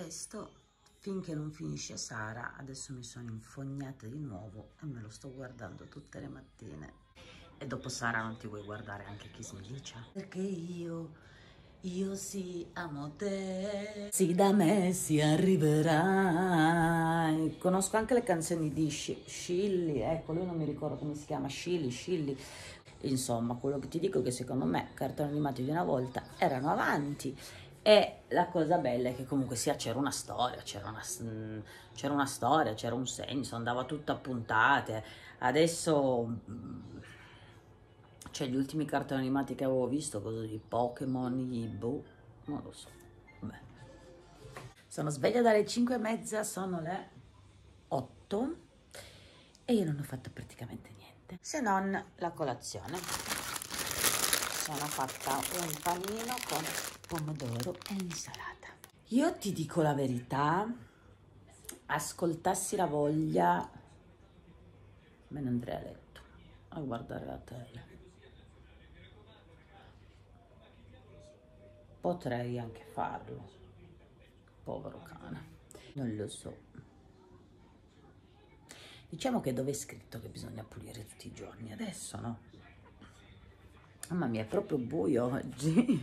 questo, finché non finisce Sara, adesso mi sono infognata di nuovo e me lo sto guardando tutte le mattine. E dopo Sara non ti vuoi guardare anche Kiss Me Licia? Perché io sì amo te, sì da me si arriverà. Conosco anche le canzoni di Scilli, ecco, lui non mi ricordo come si chiama, Scilli. Insomma, quello che ti dico è che secondo me cartoni animati di una volta erano avanti. E la cosa bella è che comunque sia c'era una storia, c'era un senso, andava tutto a puntate. Adesso, cioè gli ultimi cartoni animati che avevo visto, cosa di Pokémon, boh, non lo so. Beh. Sono sveglia dalle 5:30, sono le 8 e io non ho fatto praticamente niente, se non la colazione. Sono fatta un panino con pomodoro e insalata. Io ti dico la verità, ascoltassi la voglia, me ne andrei a letto a guardare la tele. Potrei anche farlo, povero cane, non lo so. Diciamo che dove è scritto che bisogna pulire tutti i giorni adesso, no? Mamma mia, è proprio buio oggi.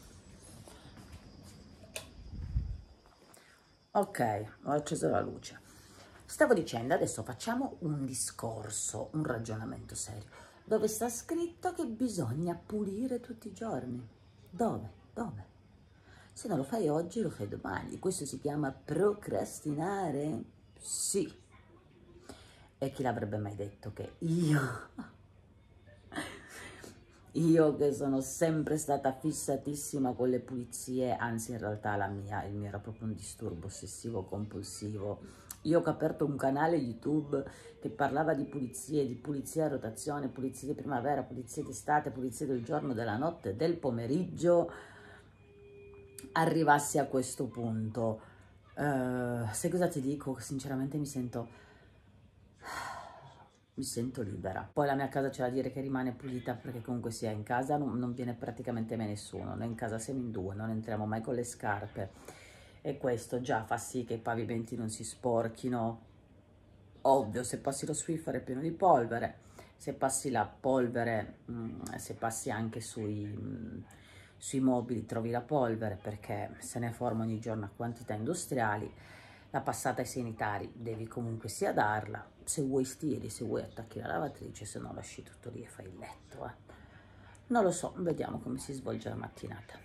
Ok, ho acceso la luce. Stavo dicendo, adesso facciamo un discorso, un ragionamento serio, dove sta scritto che bisogna pulire tutti i giorni. Dove? Dove? Se non lo fai oggi, lo fai domani. Questo si chiama procrastinare? Sì. E chi l'avrebbe mai detto che io che sono sempre stata fissatissima con le pulizie, anzi in realtà il mio era proprio un disturbo ossessivo compulsivo. Io che ho aperto un canale YouTube che parlava di pulizia a rotazione, pulizie di primavera, pulizie d'estate, pulizie del giorno, della notte, del pomeriggio, arrivassi a questo punto. Sai cosa ti dico? Sinceramente mi sento libera. Poi la mia casa c'è da dire che rimane pulita, perché comunque sia in casa non viene praticamente mai nessuno. Noi in casa siamo in due, non entriamo mai con le scarpe e questo già fa sì che i pavimenti non si sporchino. Ovvio, se passi lo Swiffer è pieno di polvere, se passi la polvere, se passi anche sui mobili trovi la polvere, perché se ne forma ogni giorno a quantità industriali. La passata ai sanitari devi comunque sia darla, se vuoi stiri, se vuoi attacchi la lavatrice, se no lasci tutto lì e fai il letto. Non lo so, vediamo come si svolge la mattinata.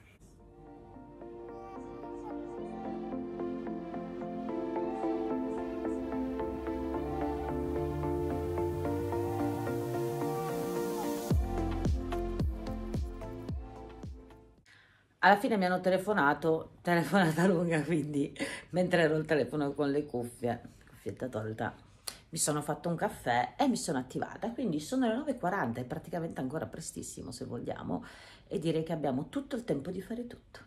Alla fine mi hanno telefonata lunga, quindi mentre ero al telefono con le cuffietta tolta, mi sono fatto un caffè e mi sono attivata, quindi sono le 9:40, è praticamente ancora prestissimo se vogliamo, e direi che abbiamo tutto il tempo di fare tutto.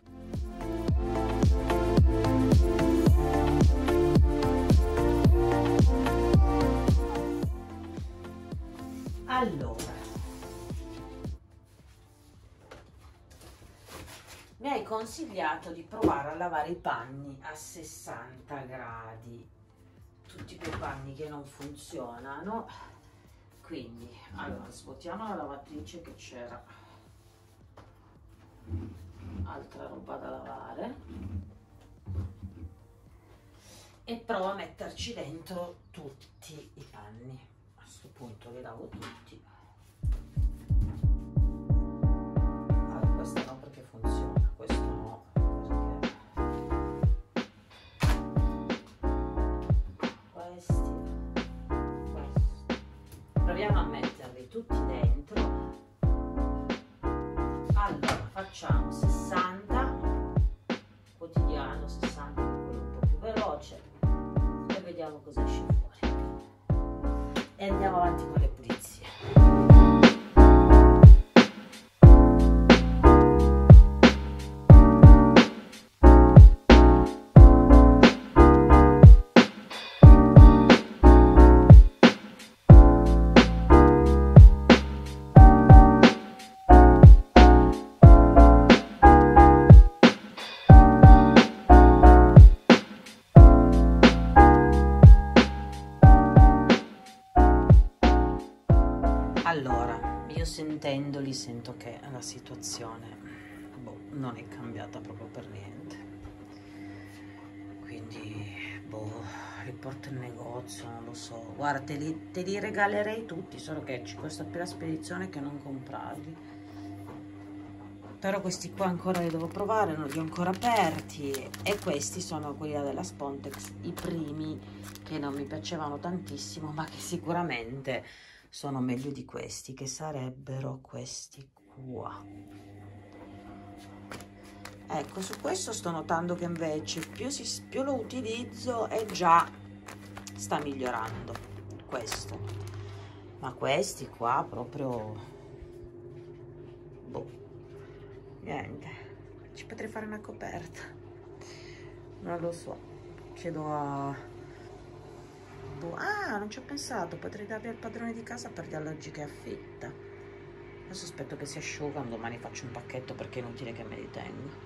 Allora, mi hai consigliato di provare a lavare i panni a 60 gradi, tutti quei panni che non funzionano. Quindi, allora, svuotiamo la lavatrice che c'era altra roba da lavare e provo a metterci dentro tutti i panni. A questo punto li lavo tutti. Allora, questo no perché funziona, questo no perché questi. Proviamo a metterli tutti dentro. Allora, facciamo 60 quotidiano, 60 quello un po' più veloce, e vediamo cosa esce fuori e andiamo avanti con le pulizie. sentendoli sento che la situazione non è cambiata proprio per niente, quindi li porto in negozio, non lo so. Guarda, te li regalerei tutti, solo che ci costa più la spedizione che non comprarli. Però questi qua ancora li devo provare, non li ho ancora aperti, e questi sono quelli della Spontex, i primi, che non mi piacevano tantissimo, ma che sicuramente sono meglio di questi, che sarebbero questi qua. Ecco, su questo sto notando che invece più lo utilizzo e già sta migliorando questo, ma questi qua proprio niente, ci potrei fare una coperta, non lo so, chiedo a non ci ho pensato, potrei darli al padrone di casa per gli alloggi che affitta. Adesso aspetto che si asciugano, domani faccio un pacchetto perché è inutile che me li tenga.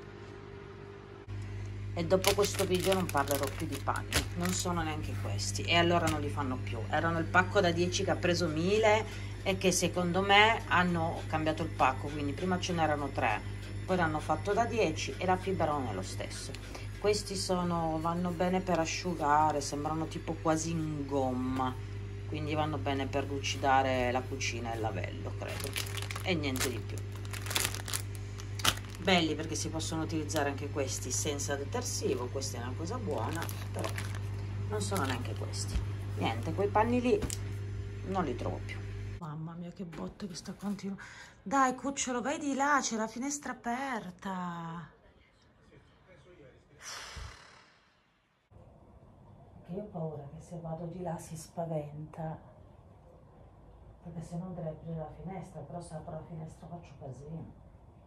E dopo questo video non parlerò più di panni, non sono neanche questi, e allora non li fanno più. Erano il pacco da 10 che ha preso 1000 e che secondo me hanno cambiato il pacco, quindi prima ce n'erano 3, poi l'hanno fatto da 10 e la fibra non è lo stesso. Questi vanno bene per asciugare, sembrano tipo quasi in gomma, quindi vanno bene per lucidare la cucina e il lavello, credo, e niente di più. Belli perché si possono utilizzare anche questi senza detersivo, questa è una cosa buona, però non sono neanche questi. Niente, quei panni lì non li trovo più. Mamma mia che botte che sta continuando. Dai cucciolo, vai di là, c'è la finestra aperta. Io ho paura che se vado di là si spaventa, perché se no andrei a aprire la finestra, però se apro la finestra faccio casino.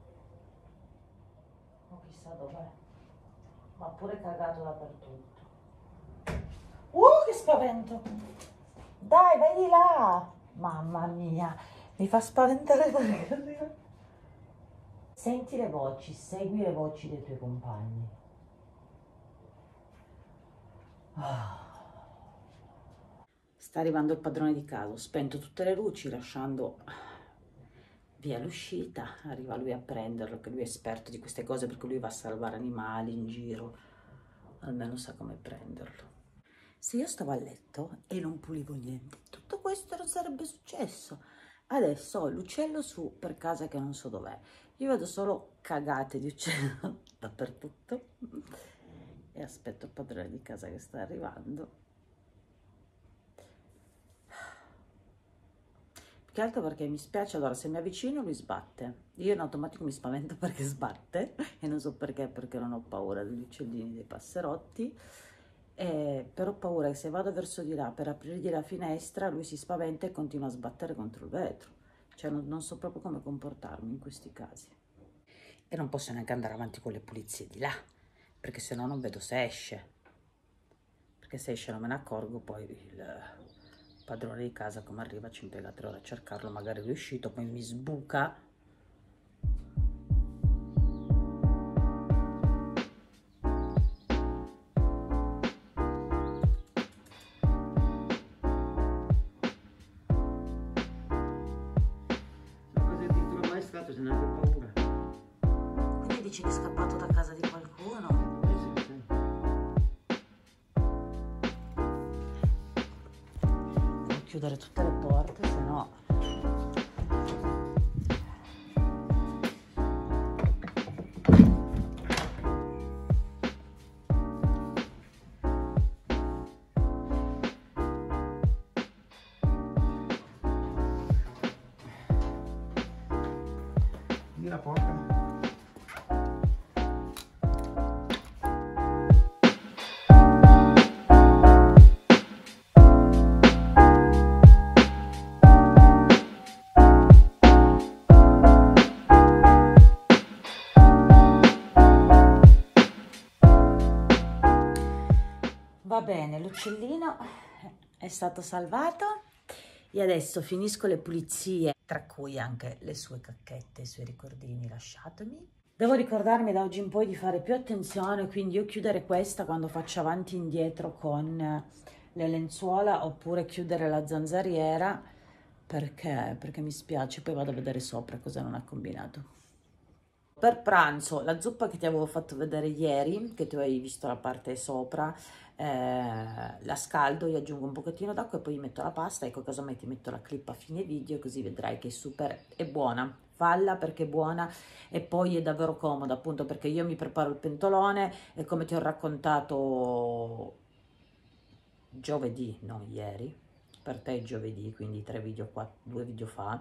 O chissà dov'è, ma pure cagato dappertutto. Che spavento! Dai, vai di là! Mamma mia, mi fa spaventare perché... Senti le voci, segui le voci dei tuoi compagni. Sta arrivando il padrone di casa, ho spento tutte le luci lasciando via l'uscita, arriva lui a prenderlo, che lui è esperto di queste cose perché lui va a salvare animali in giro, almeno sa come prenderlo. Se io stavo a letto e non pulivo niente, tutto questo non sarebbe successo. Adesso ho l'uccello su per casa che non so dov'è, io vedo solo cagate di uccello dappertutto e aspetto il padrone di casa che sta arrivando. Che altro perché mi spiace, allora se mi avvicino lui sbatte, io in automatico mi spavento perché sbatte e non so perché non ho paura degli uccellini, dei passerotti, però ho paura che se vado verso di là per aprirgli la finestra lui si spaventa e continua a sbattere contro il vetro, cioè non so proprio come comportarmi in questi casi. E non posso neanche andare avanti con le pulizie di là, perché se no non vedo se esce, perché se esce non me ne accorgo, poi il padrone di casa come arriva ci impiega 3 ore a cercarlo, magari lui è uscito, poi mi sbuca. Se ne ha paura. Quindi dici che è scappato da casa di qualcuno? Sì, sì. Devo chiudere tutte le porte, se no... La porta. Va bene, l'uccellino è stato salvato e adesso finisco le pulizie, tra cui anche le sue cacchette, i suoi ricordini lasciatemi. Devo ricordarmi da oggi in poi di fare più attenzione, quindi o chiudere questa quando faccio avanti e indietro con le lenzuola, oppure chiudere la zanzariera perché mi spiace, poi vado a vedere sopra cosa non ha combinato. Per pranzo la zuppa che ti avevo fatto vedere ieri, che tu hai visto la parte sopra, la scaldo, io aggiungo un pochettino d'acqua e poi metto la pasta. Ecco, casomai ti metto la clip a fine video così vedrai che è buona. Falla perché è buona e poi è davvero comoda, appunto perché io mi preparo il pentolone e come ti ho raccontato giovedì, non ieri, per te è giovedì, quindi 2 video fa,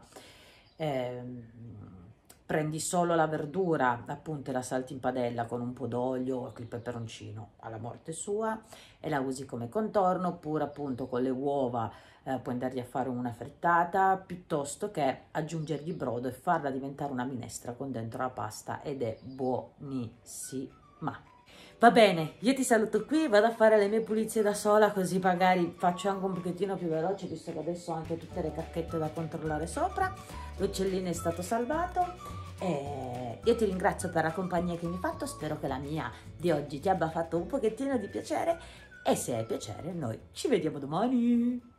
prendi solo la verdura, appunto, e la salti in padella con un po' d'olio, il peperoncino alla morte sua, e la usi come contorno, oppure appunto con le uova puoi andargli a fare una frittata, piuttosto che aggiungergli brodo e farla diventare una minestra con dentro la pasta, ed è buonissima. Va bene, io ti saluto qui, vado a fare le mie pulizie da sola, così magari faccio anche un pochettino più veloce, visto che adesso ho anche tutte le cacchette da controllare sopra. L'uccellino è stato salvato e io ti ringrazio per la compagnia che mi hai fatto, spero che la mia di oggi ti abbia fatto un pochettino di piacere e se hai piacere noi ci vediamo domani.